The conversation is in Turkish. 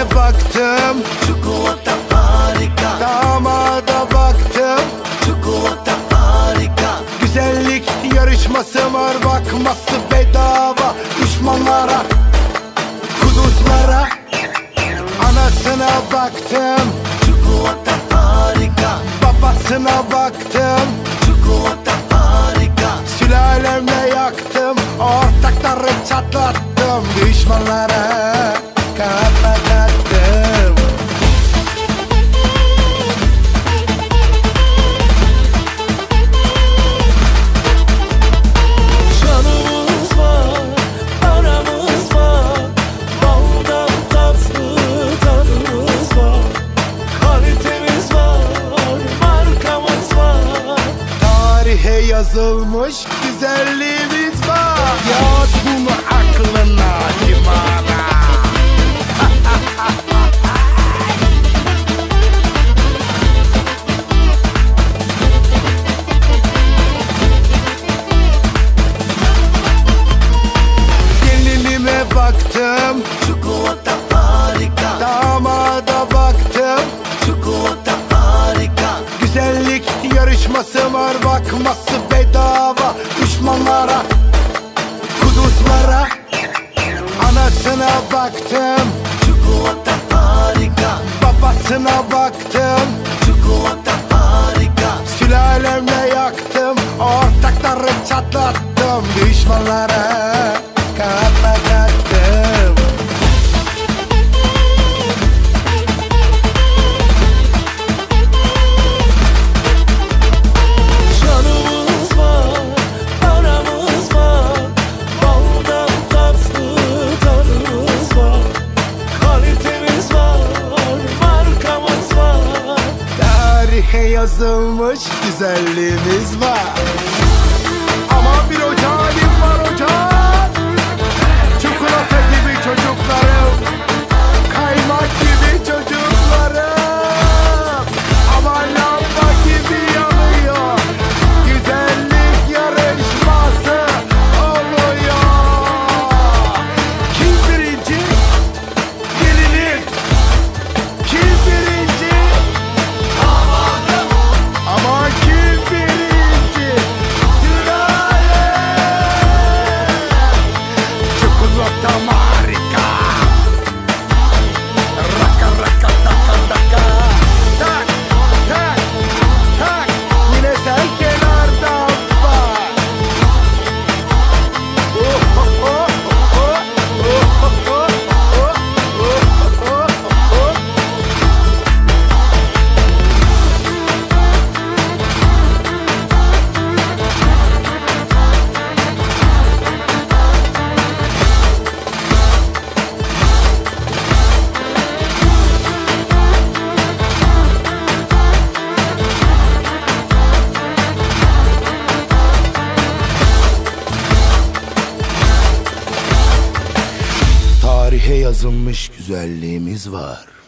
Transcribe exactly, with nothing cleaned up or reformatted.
baktım, çikolata harika. damada baktım, Çikolata harika. güzellik yarışması var, bakması bedava. Düşmanlara, kuduzlara, anasına baktım, Çikolata harika. babasına baktım, Çikolata harika. sülalemle yaktım, ortakları çatlattım, düşmanlara kapatattım. Canımız var, paramız var, baldan tatlı tadımız var, kalitemiz var, markamız var. Tarihe yazılmış güzelliğimiz var. Yaz bunu aklına, limana. Gelinime baktım, Çikolata harika. damada baktım, Çikolata harika. güzellik yarışması var, bakması bedava. Düşmanlara, kuduzlara, anasına baktım, Çikolata harika. babasına baktım, Çikolata harika. sülalemle yaktım, ortakları çatlattım, düşmanlara kapatattım. Canımız var, paramız var, baldan tatlı tadımız var, kalitemiz var, markamız var. Tarihe yazılmış güzelliğimiz var. Aman bir hoca halim var hocam, çikolata gibi çocuklarım, kaymak gibi çocuklarım. Aman lamba gibi yanıyor, güzellik yarışması oluyor. Kim birinci? Gelinim. Kim birinci? Aman kim birinci? Sülale. Çikolata harika. Raka raka taka taka. Tak tak tak. Yine sen kenardan bak. Oh oh oh oh oh oh oh oh oh oh oh. Tarihe yazılmış güzelliğimiz var.